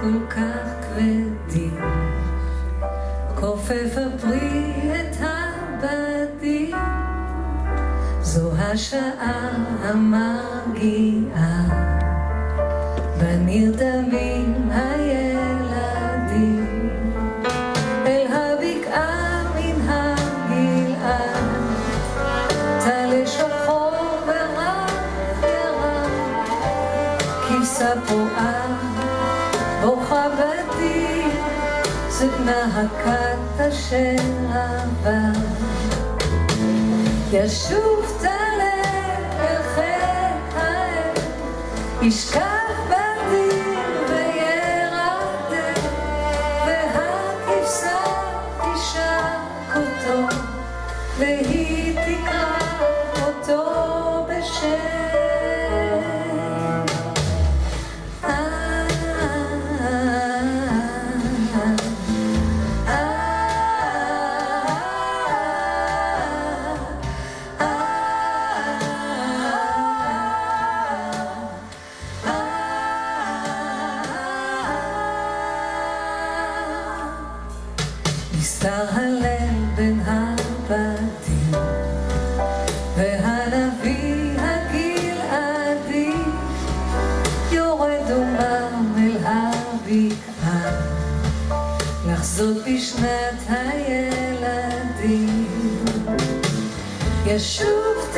כל כך כבדים, כופף הפרי את הבדים, זו השעה המגיעה, בנרדמים הילדים, אל הבקעה מן הגלעד, טלה שחור ורק ירק, כבשה פועה בוכה בדיר, זקנה הכת אשר עבר, ישוב טלה אל חיק האל, ישכב בדיר וירדם, והכבשה תשק אותו, והיא תקרא אותו בשם. נסתר הלב בין הבתים, והנביא הגלעדי יורד אומם אל הבקעה, לחזות בשנת הילדים, ישוב